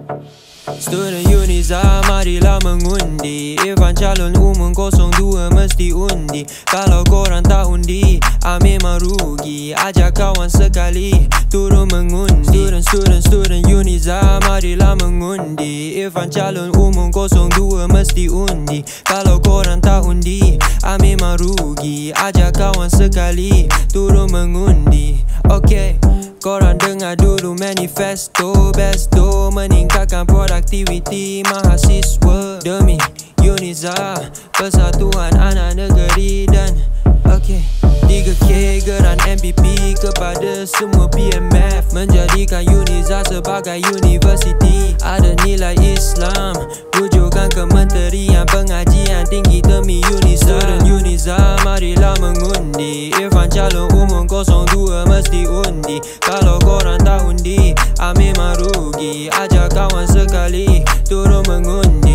Student Uniza, marilah mengundi. Irfan calon umum 02 mesti undi. Kalau korang tak undi, memang rugi. Ajak kawan sekali turun mengundi. Student Uniza, marilah mengundi. Irfan calon umum 02 mesti undi. Kalau korang tak undi, memang rugi. Ajak kawan sekali turun mengundi. Okay, korang dengar dulu manifesto. Besto meningkatkan produktiviti mahasiswa demi Uniza, persatuan anak negeri. Dan okay, 3K geran MPP kepada semua PMF, menjadikan Uniza sebagai universiti ada nilai Islam. Rujukan Kementerian Pengajian Tinggi demi Uniza. Student Uniza, marilah mengundi. Irfan calon umum 02 mesti undi. Kalau korang tak undi, memang rugi. Ajak kawan sekali turun mengundi.